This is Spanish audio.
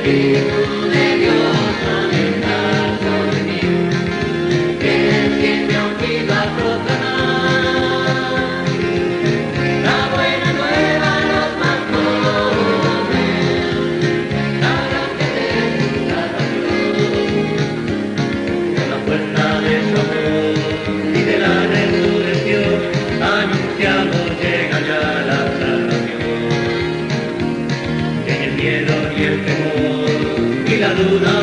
Espíritu de Dios, manifestar sobre mí, que es quien me ha unido a proclamar la buena nueva a los más pobres, la gracia de su salvación, con la fuerza de su amor y de la resurrección, anunciamos llega ya la salvación. En el miedo y el temor y la duda